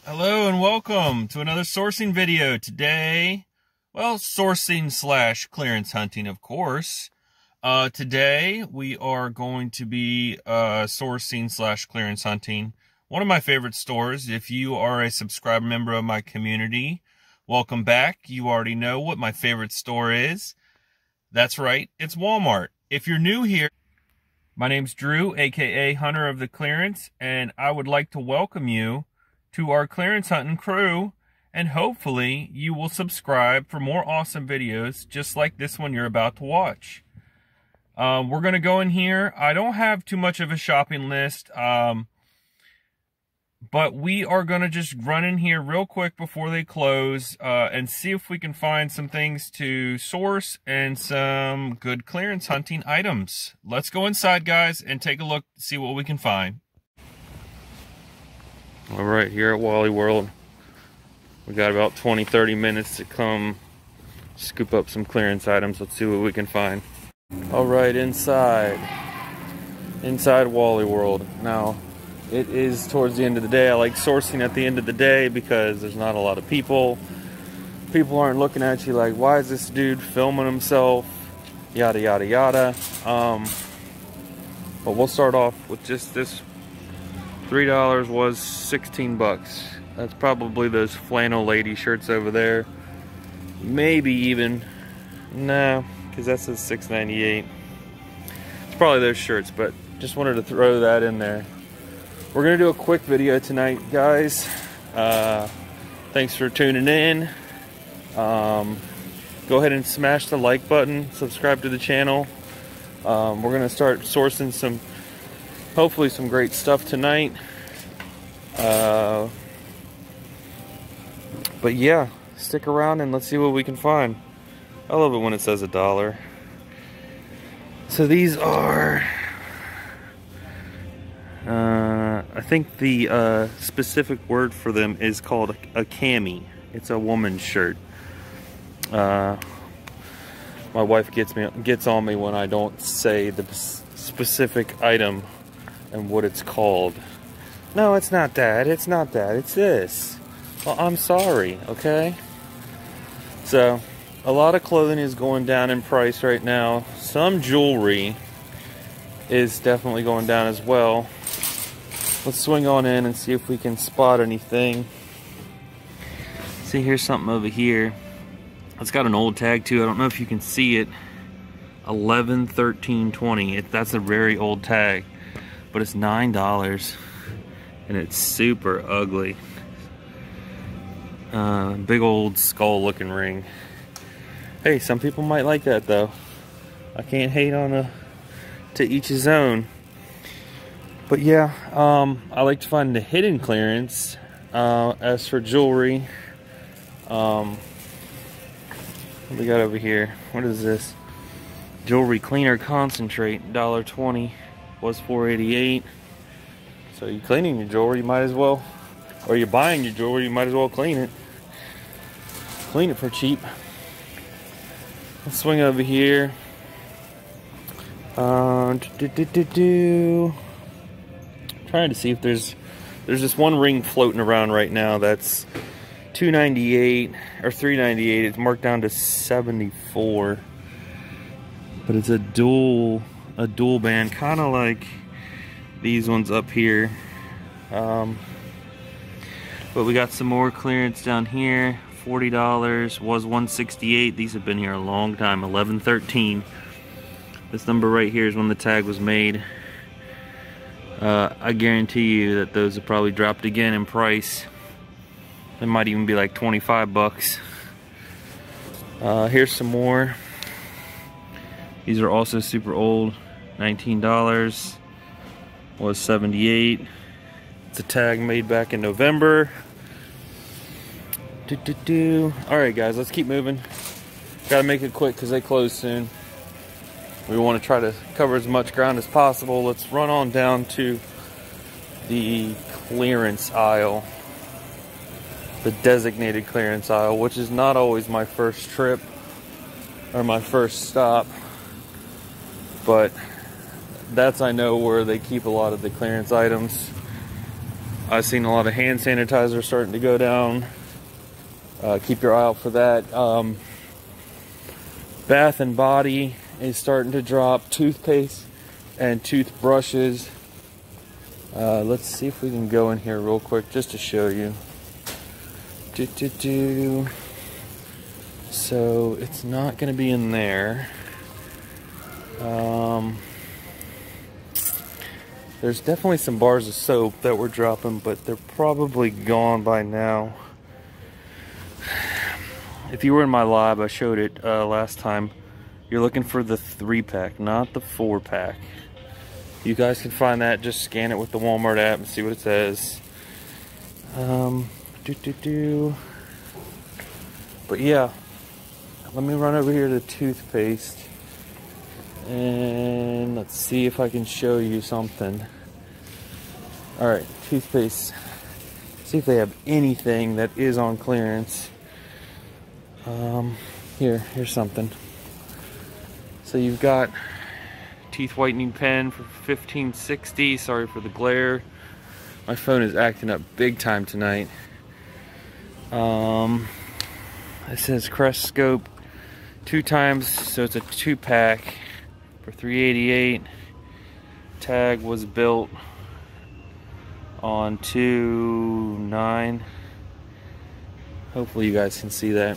Hello and welcome to another sourcing video. Today, well, sourcing slash clearance hunting, of course. Today we are going to be sourcing slash clearance hunting one of my favorite stores. If you are a subscribed member of my community, welcome back. You already know what my favorite store is. That's right, it's Walmart. If you're new here, my name's Drew, aka Hunter of the Clearance, and I would like to welcome you to our clearance hunting crew, and hopefully you will subscribe for more awesome videos just like this one you're about to watch. We're going to go in here. I don't have too much of a shopping list, but we are going to just run in here real quick before they close and see if we can find some things to source and some good clearance hunting items. Let's go inside, guys, and take a look, see what we can find. All right, here at Wally World, we got about 20-30 minutes to come scoop up some clearance items. Let's see what we can find. All right, inside Wally World. Now, it is towards the end of the day. I like sourcing at the end of the day because there's not a lot of people. People aren't looking at you like, why is this dude filming himself? Yada, yada, yada. But we'll start off with just this. $3 was 16 bucks. That's probably those flannel lady shirts over there. Maybe even, no, because that says $6.98. It's probably those shirts, but just wanted to throw that in there. We're gonna do a quick video tonight, guys. Thanks for tuning in. Go ahead and smash the like button, subscribe to the channel. We're gonna start sourcing some, hopefully some great stuff tonight. But yeah, stick around and let's see what we can find. I love it when it says $1. So these are, I think the specific word for them is called a cami. It's a woman's shirt. My wife gets on me when I don't say the specific item and what it's called. No, it's not that. It's not that. It's this. Well, I'm sorry, okay? So, a lot of clothing is going down in price right now. Some jewelry is definitely going down as well. Let's swing on in and see if we can spot anything. See, here's something over here. It's got an old tag too. I don't know if you can see it. 11/13/20. That's a very old tag, but it's $9 and it's super ugly. Big old skull looking ring. Hey, some people might like that though. I can't hate on to each his own. But yeah, I like to find the hidden clearance. As for jewelry, what we got over here? What is this? Jewelry cleaner concentrate, $1.20, was $4.88. So you're cleaning your jewelry, you might as well, or you're buying your jewelry, you might as well clean it. Clean it for cheap. Let's swing over here. Trying to see if there's this one ring floating around right now that's $2.98 or $3.98. It's marked down to $74, but it's a dual band, kind of like these ones up here. But we got some more clearance down here. $40 was $168. These have been here a long time. $11.13. This number right here is when the tag was made. I guarantee you that those have probably dropped again in price. They might even be like 25 bucks. Here's some more. These are also super old. $19 was $78. It's a tag made back in November. Alright guys, let's keep moving. Gotta make it quick because they close soon. We want to try to cover as much ground as possible. Let's run on down to the clearance aisle. The designated clearance aisle, which is not always my first trip or my first stop. But that's, I know, where they keep a lot of the clearance items. I've seen a lot of hand sanitizer starting to go down. Keep your eye out for that. Bath and Body is starting to drop. Toothpaste and toothbrushes. Let's see if we can go in here real quick just to show you. So it's not going to be in there. There's definitely some bars of soap that we're dropping, but they're probably gone by now. If you were in my live, I showed it last time. You're looking for the 3-pack, not the 4-pack. You guys can find that. Just scan it with the Walmart app and see what it says. But yeah, let me run over here to toothpaste. And let's see if I can show you something. Alright, toothpaste. See if they have anything that is on clearance. Here's something. So you've got teeth whitening pen for $15.60. Sorry for the glare. My phone is acting up big time tonight. It says Crest Scope 2 times, so it's a 2-pack. For $3.88. Tag was built on 2/9. Hopefully you guys can see that.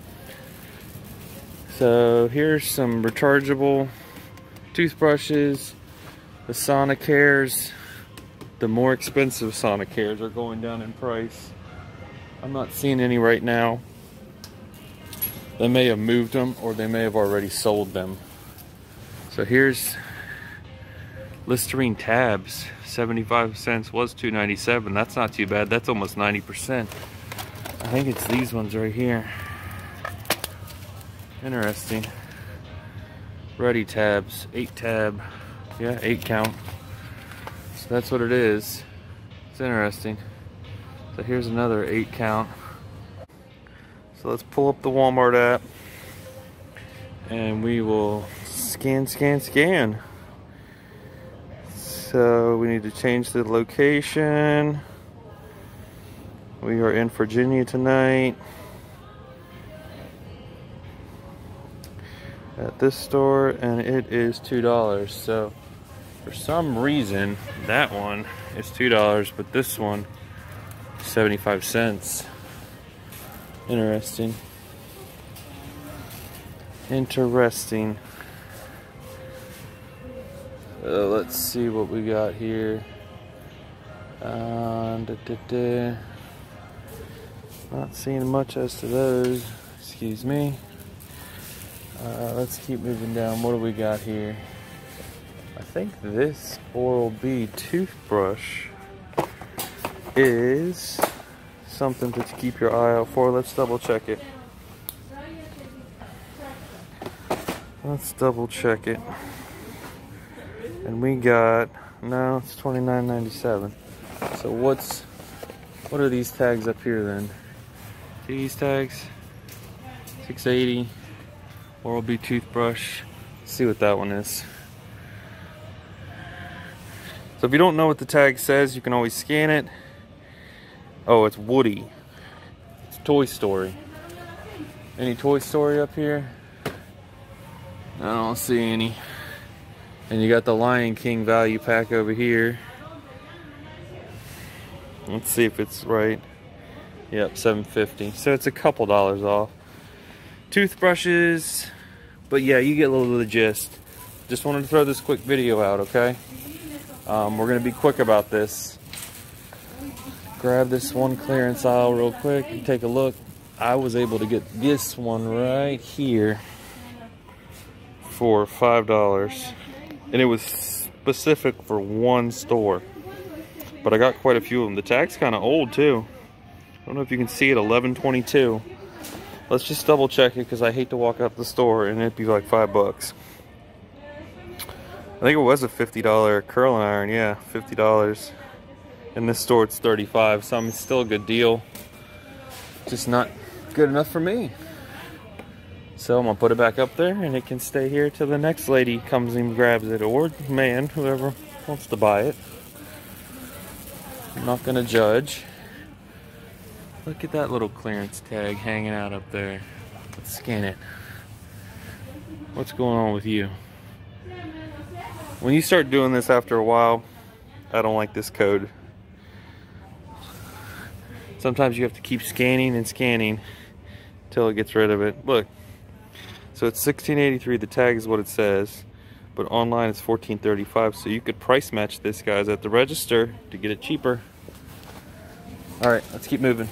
So here's some rechargeable toothbrushes. The Sonicares, the more expensive Sonicares, are going down in price. I'm not seeing any right now. They may have moved them, or they may have already sold them. So here's Listerine tabs. 75 cents was $2.97. That's not too bad. That's almost 90%. I think it's these ones right here. Interesting. Ready tabs. 8 tab. Yeah, 8 count. So that's what it is. It's interesting. So here's another 8 count. So let's pull up the Walmart app. And we will scan. So we need to change the location. We are in Virginia tonight at this store, and it is $2. So for some reason that one is $2, but this one 75 cents. Interesting. Let's see what we got here. Not seeing much as to those. Excuse me. Let's keep moving down. What do we got here? I think this Oral-B toothbrush is something to keep your eye out for. Let's double check it. And we got, no, it's $29.97. So what are these tags up here then? These tags, $6.80. Oral-B toothbrush. Let's see what that one is. So if you don't know what the tag says, you can always scan it. Oh, it's Woody. It's Toy Story. Any Toy Story up here? I don't see any. And you got the Lion King value pack over here. Let's see if it's right. Yep, $7.50. So it's a couple dollars off. Toothbrushes. But yeah, you get a little of the gist. Just wanted to throw this quick video out, okay? We're going to be quick about this. Grab this one clearance aisle real quick and take a look. I was able to get this one right here for $5. And it was specific for one store. But I got quite a few of them. The tag's kind of old too. I don't know if you can see it, 11/22. Let's just double check it because I hate to walk out the store and it'd be like $5. I think it was a $50 curling iron, yeah, $50. In this store it's $35, so I mean, it's still a good deal. Just not good enough for me. So I'm gonna put it back up there and it can stay here till the next lady comes and grabs it, or man, whoever wants to buy it. I'm not gonna judge. Look at that little clearance tag hanging out up there. Let's scan it. What's going on with you? When you start doing this after a while, I don't like this code. Sometimes you have to keep scanning and scanning until it gets rid of it. Look, so it's $16.83, the tag is what it says, but online it's $14.35, so you could price match this, guys, at the register to get it cheaper. Alright, let's keep moving.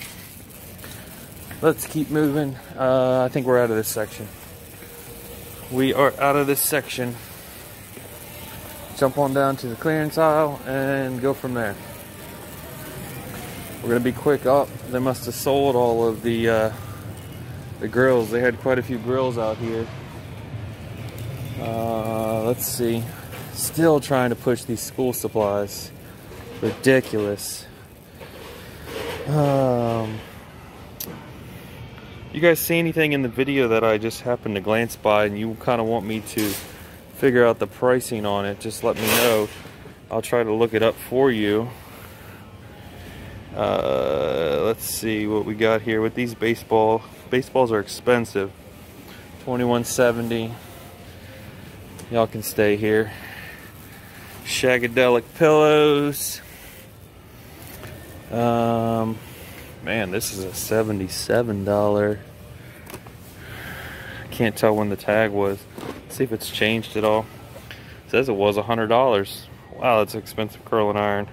Let's keep moving. I think we're out of this section. We are out of this section. Jump on down to the clearance aisle and go from there. We're gonna be quick. Oh, they must have sold all of the grills. They had quite a few grills out here. Let's see. Still trying to push these school supplies. Ridiculous. You guys see anything in the video that I just happened to glance by and you kind of want me to figure out the pricing on it, just let me know. I'll try to look it up for you. Let's see what we got here with these baseballs. Baseballs are expensive. $21.70. Y'all can stay here. Shagadelic pillows. Man, this is a $77. Can't tell when the tag was. Let's see if it's changed at all. It says it was $100. Wow, that's expensive curling iron.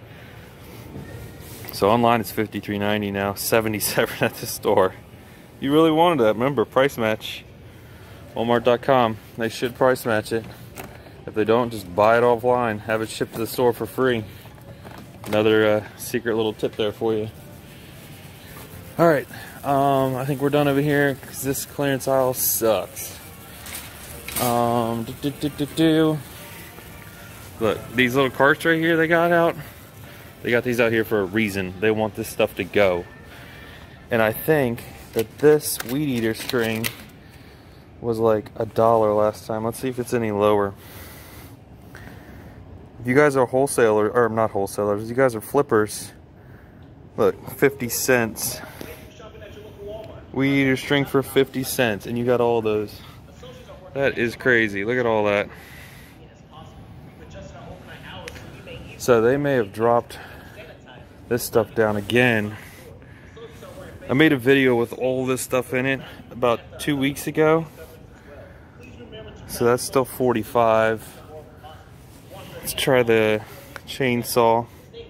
So online it's $53.90 now, $77 at the store. You really wanted that, remember, price match. Walmart.com, they should price match it. If they don't, just buy it offline. Have it shipped to the store for free. Another secret little tip there for you. Alright, I think we're done over here because this clearance aisle sucks. Look, these little carts right here they got out. They got these out here for a reason. They want this stuff to go. And I think that this weed eater string was like $1 last time. Let's see if it's any lower. If you guys are wholesalers, or not wholesalers, you guys are flippers. Look, 50 cents. Weed eater string for 50 cents, and you got all those. That is crazy. Look at all that. So they may have dropped this stuff down again. I made a video with all this stuff in it about 2 weeks ago. So that's still 45. Let's try the chainsaw.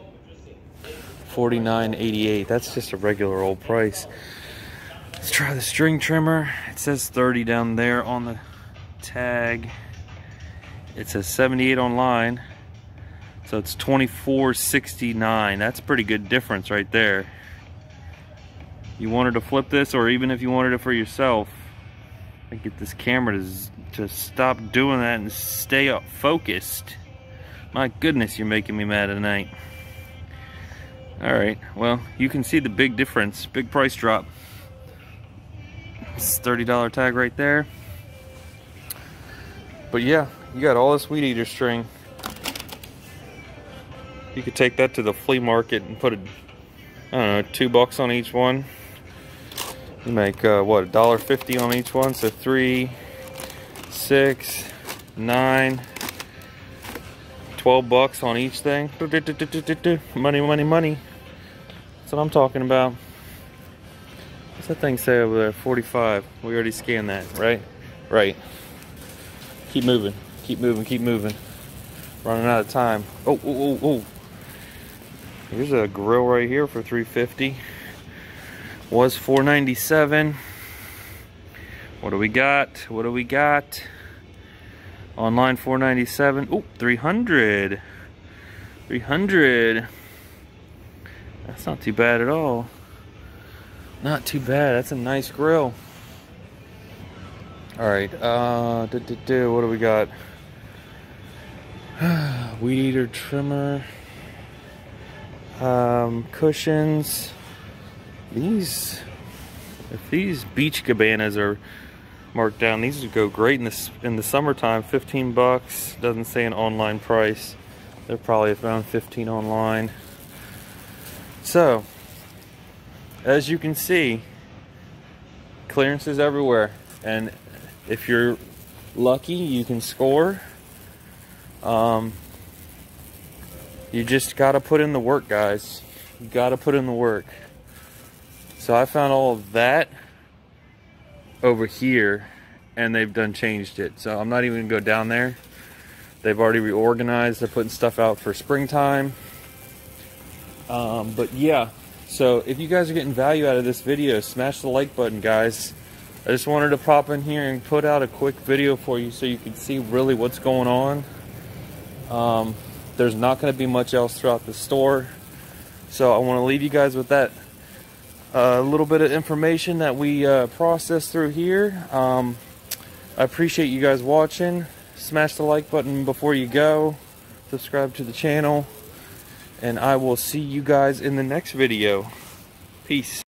$49.88. That's just a regular old price. Let's try the string trimmer. It says 30 down there on the tag. It says 78 online. So it's $24.69. That's a pretty good difference right there. You wanted to flip this, or even if you wanted it for yourself, I get this camera to stop doing that and stay up focused. My goodness, you're making me mad tonight. Alright, well, you can see the big difference, big price drop. It's $30 tag right there. But yeah, you got all this weed eater string. You could take that to the flea market and put I don't know, $2 on each one. You make what, $1.50 on each one, so 3, 6, 9, $12 on each thing. Money, money, money. That's what I'm talking about. What's that thing say over there? 45. We already scanned that, right? Right. Keep moving. Keep moving. Keep moving. Running out of time. Oh, oh, oh, oh. Here's a grill right here for $3.50. Was $4.97. What do we got? What do we got? Online $4.97. Oh, $300. $300. That's not too bad at all. Not too bad. That's a nice grill. All right. What do we got? Weed eater trimmer. Cushions. If these beach cabanas are marked down, these would go great in the summertime. $15. Doesn't say an online price. They're probably around $15 online. So, as you can see, clearances everywhere, and if you're lucky, you can score. You just gotta put in the work, guys. You gotta put in the work. So I found all of that over here, and they've done changed it. So I'm not even gonna go down there. They've already reorganized. They're putting stuff out for springtime. But yeah, so if you guys are getting value out of this video, smash the like button, guys. I just wanted to pop in here and put out a quick video for you so you can see really what's going on. There's not going to be much else throughout the store, so I want to leave you guys with that little bit of information that we processed through here. I appreciate you guys watching. Smash the like button before you go. Subscribe to the channel. And I will see you guys in the next video. Peace.